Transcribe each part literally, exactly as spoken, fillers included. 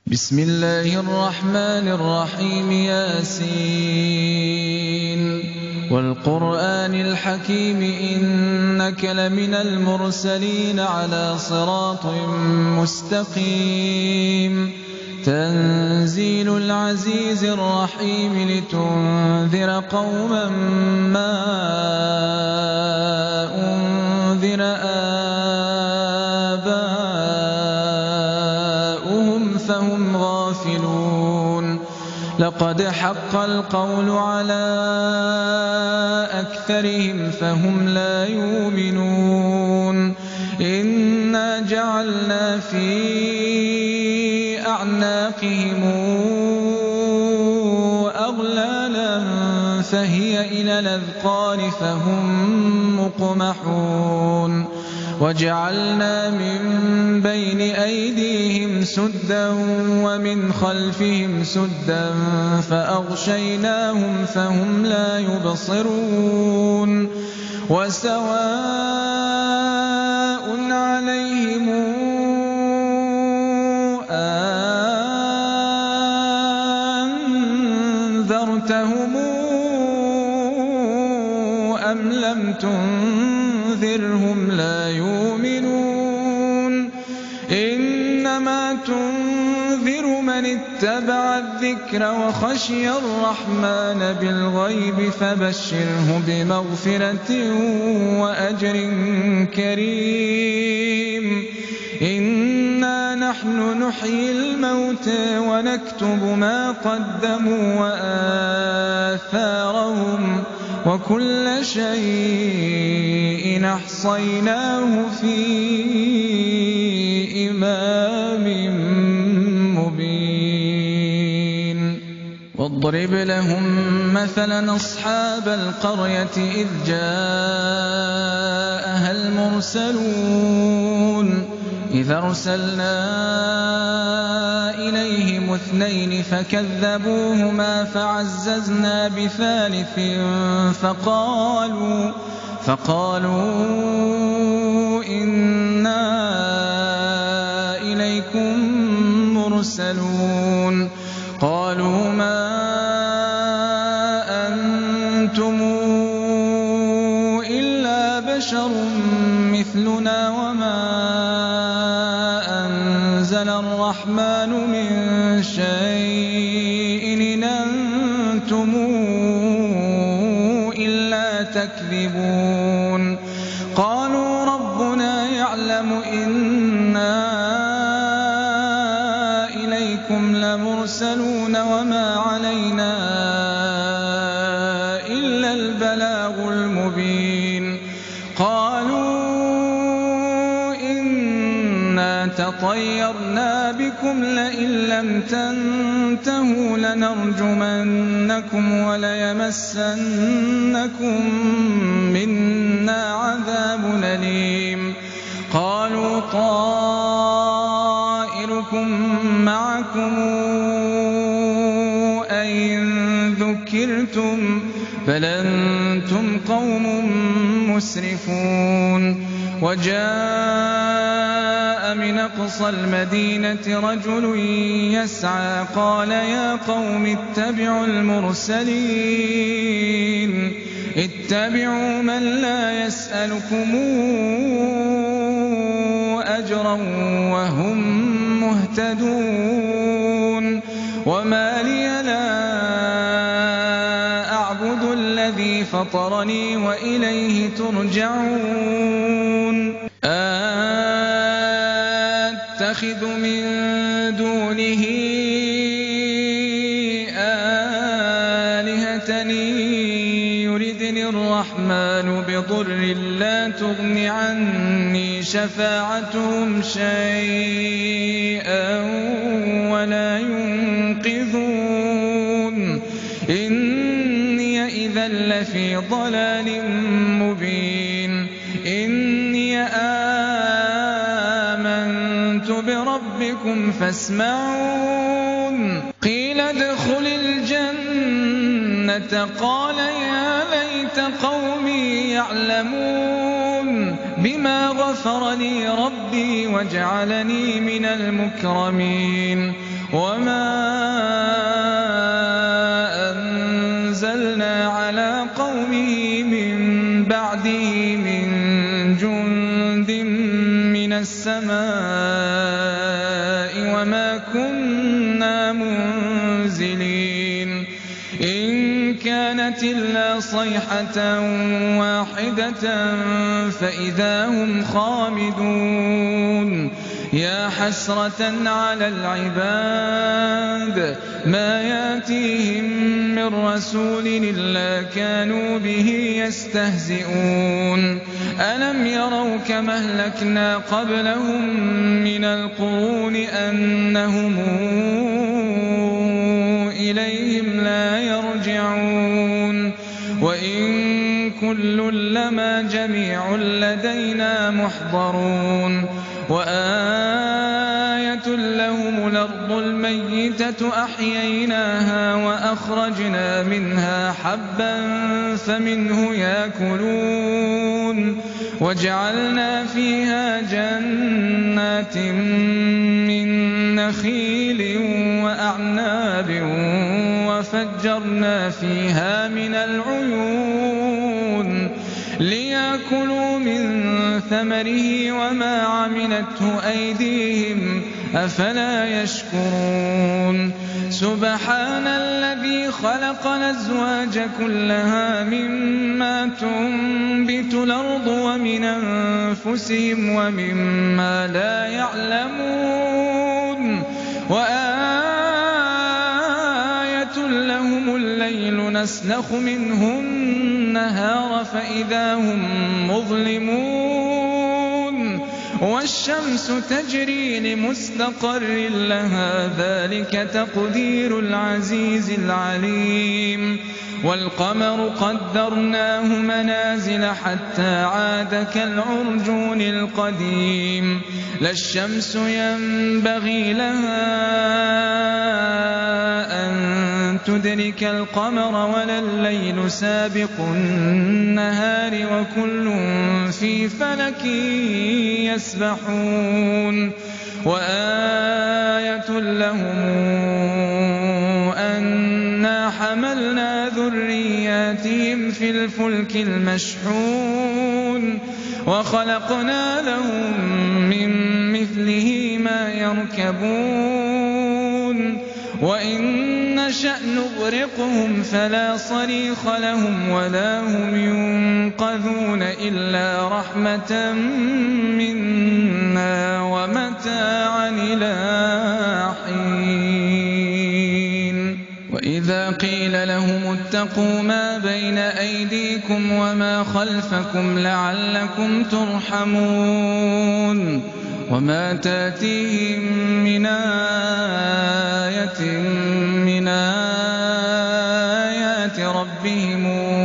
بسم الله الرحمن الرحيم ياسين والقرآن الحكيم إنك لمن المرسلين على صراط مستقيم تنزيل العزيز الرحيم لتنذر قوما ما أنذر آباؤهم فهم غافلون لقد حق القول على أكثرهم فهم لا يؤمنون إنا جعلنا في أعناقهم أغلالا فهي إلى الأذقان فهم مقمحون وجعلنا من بين أيديهم سدا ومن خلفهم سدا فأغشيناهم فهم لا يبصرون وسواء عليهم أنذرتهم أم لم تنذرهم لا يؤمنون إنما تنذر من اتبع الذكر وخشي الرحمن بالغيب فبشره بمغفرة وأجر كريم إنا نحن نحيي الموتى ونكتب ما قدموا وآثارهم وكل شيء أحصيناه في إمام مبين واضرب لهم مثلا أصحاب القرية إذ جاءها المرسلون إذ أرسلنا إليهم اثنين فكذبوهما فعززنا بثالث فقالوا فقالوا إنا إليكم مرسلون قالوا ما أنتم إلا بشر مثلنا وما أنزل الرحمن من شيء إن أنتم إلا تكذبون قالوا ربنا يعلم إنا إليكم لمرسلون وما علينا إلا البلاغ المبين قالوا إنا تطيرنا بكم لئن لم تنتهوا لنرجمنكم وليمسنكم منا عذاب أليم قالوا طائركم معكم أئن ذكرتم بل أنتم قوم مسرفون وجاء من أقصى المدينة رجل يسعى قال يا قوم اتبعوا المرسلين اتبعوا من لا يسألكم أجرا وهم مهتدون وما لي لا أعبد الذي فطرني وإليه ترجعون أتخذ من دونه آلهة يردني الرحمن بضر لا تغن عني شفاعتهم شيئا ولا ينقذون إني إذا لفي ضلال مبين إني آمنت بربكم فاسمعون قيل ادخل الجنة قال يا ليت قومي يعلمون بما غفر لي ربي وجعلني من المكرمين وما أنزلنا على قومه من بعده من جند من السماء وما كنا منزلين إن كانت إلا صيحة واحدة فإذا هم خامدون يا حسرة على العباد ما ياتيهم من رسول إلا كانوا به يستهزئون ألم يروا كما أهلكنا قبلهم من القرون أنهم إليهم لا يرجعون وإن كل لما جميع لدينا محضرون وآية لهم الأرض الميتة أحييناها وأخرجنا منها حبا فمنه يأكلون وجعلنا فيها جنات من نخيل وأعناب وفجرنا فيها من العيون ليأكلوا من ثمره وما عملته أيديهم أفلا يشكرون سبحان الذي خلق الأزواج كلها مما تنبت الأرض ومن أنفسهم ومما لا يعلمون وآية لهم الليل نسلخ منه النهار فإذا هم مظلمون والشمس تجري لمستقر لها ذلك تقدير العزيز العليم والقمر قدرناه منازل حتى عاد كالعرجون القديم لا الشمس ينبغي لها أن تدرك القمر ولا الليل سابق النهار وكل في فلك يسبحون وآية لهم أنا حملنا ذرياتهم في الفلك المشحون وخلقنا لهم من مثله ما يركبون وإن نشأ نغرقهم فلا صريخ لهم ولا هم ينقذون إلا رحمة منا ومتاعا إلى حين وإذا قيل لهم اتقوا ما بين أيديكم وما خلفكم لعلكم ترحمون وما تاتيهم من آية من آيات ربهم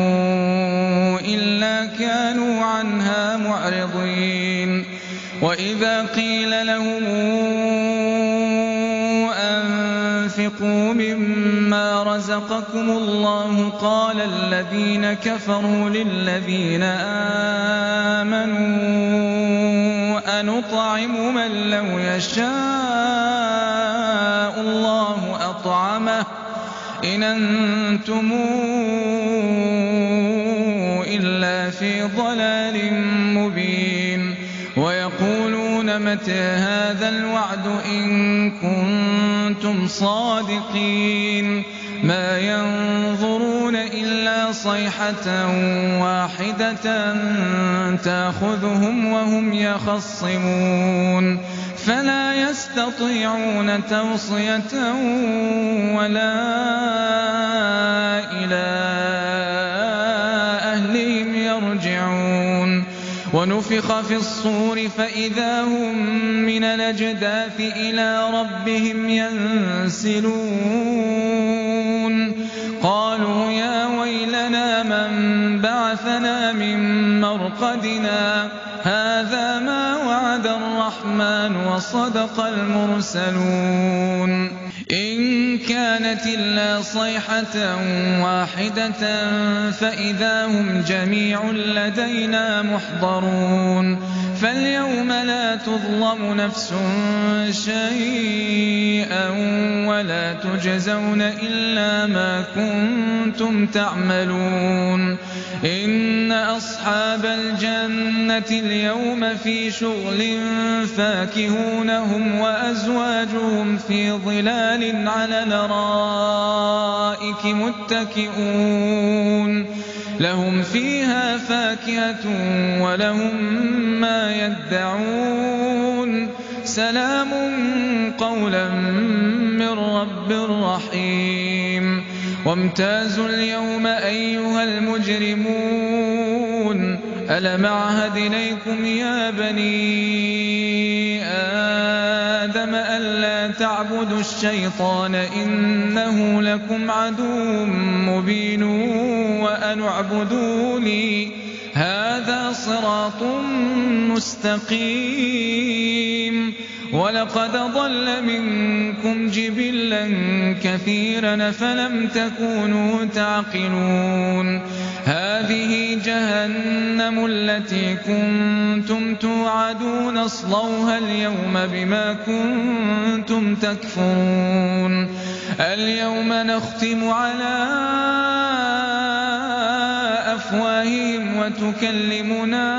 إلا كانوا عنها معرضين وإذا قيل لهم أنفقوا مما رزقكم الله قال الذين كفروا للذين آمنوا أنطعم من لو يشاء الله أطعمه إن أنتم إلا في ضلال مبين ويقولون متى هذا الوعد إن كنتم صادقين ما ينظرون إلا صيحة واحدة تأخذهم وهم يخصمون فلا يستطيعون توصية ولا إلى أهلهم يرجعون ونفخ في الصور فإذا هم من الأجداث إلى ربهم ينسلون قالوا يا ويلنا من بعثنا من مرقدنا هذا ما وعد الرحمن وصدق المرسلون إن كانت إلا صيحة واحدة فإذا هم جميع لدينا محضرون فاليوم لا تظلم نفس شيئا ولا تجزون إلا ما كنتم تعملون إن أصحاب الجنة اليوم في شغل فاكهون هم وأزواجهم في ظلال على الأرائك متكئون لهم فيها فاكهة ولهم ما يدعون سلام قولا من رب رحيم وامتازوا اليوم أيها المجرمون ألم أعهد إليكم يا بني آدم ألا تعبدوا الشيطان إنه لكم عدو مبين وأن اعبدوني هذا صراط مستقيم ولقد ضل منكم جبلا كثيرا فلم تكونوا تعقلون هذه جهنم التي كنتم توعدون اصلوها اليوم بما كنتم تكفرون اليوم نختم على أفواههم وتكلمنا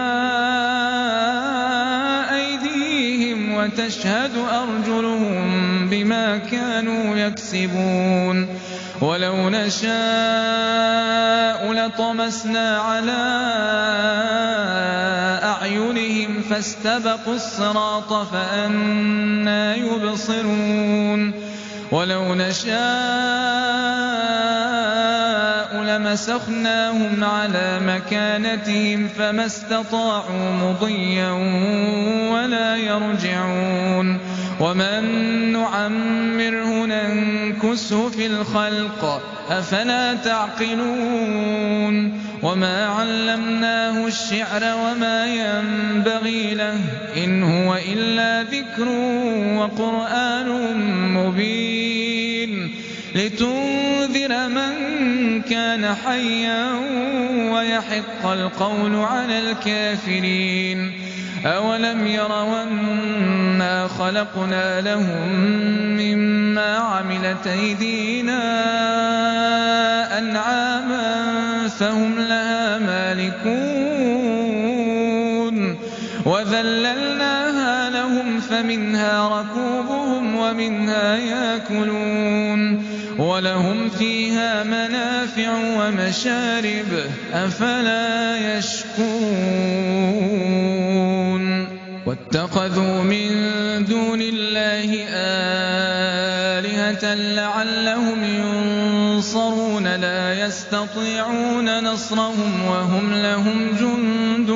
أيديهم وتشهد أرجلهم بما كانوا يكسبون ولو نشاء لطمسنا على أعينهم فاستبقوا الصراط فأنى يبصرون ولو نشاء لمسخناهم على مكانتهم فما استطاعوا مضيا ولا يرجعون ومن نعمره ننكسه في الخلق أفلا تعقلون وما علمناه الشعر وما ينبغي له إن هو إلا ذكر وقرآن مبين لتنذر من كان حيا ويحق القول على الكافرين أولم يروا أنا خلقنا لهم مما عملت أيدينا أنعاما فهم لها مالكون وذللناها لهم فمنها ركوبهم ومنها يأكلون ولهم فيها منافع ومشارب أفلا يشكرون واتخذوا من دون الله آلهة لعلهم ينصرون لا يستطيعون نصرهم وهم لهم جند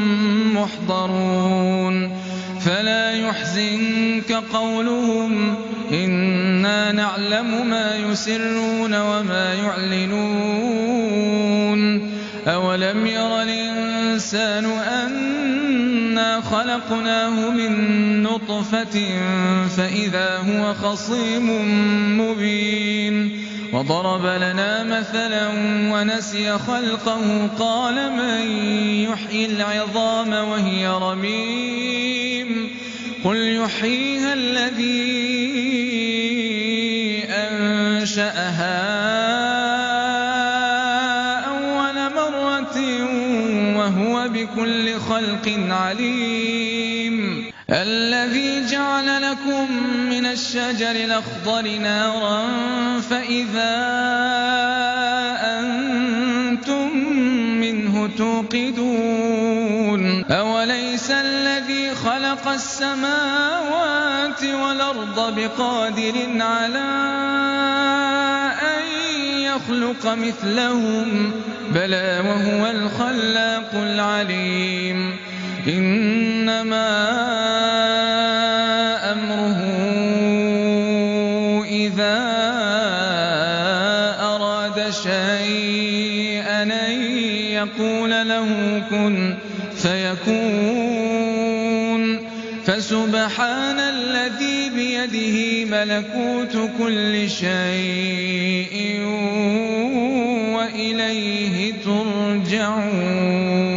محضرون فلا يحزنك قولهم إنا نعلم ما يسرون وما يعلنون أولم ير الإنسان أنا خلقناه من نطفة فإذا هو خصيم مبين وضرب لنا مثلا ونسي خلقه قال من يحيي العظام وهي رميم قل يحييها الذي أنشأها أول مرة وهو بكل خلق عليم الذي جعل لكم من الشجر الأخضر نارا فإذا أنتم منه توقدون أوليس الذي خلق السماوات والأرض بقادر على أن يخلق مثلهم بلى وهو الخلاق العليم إنما أمره إذا أراد شيئا أن يقول له كن فيكون فسبحان الذي بيده ملكوت كل شيء وإليه ترجعون.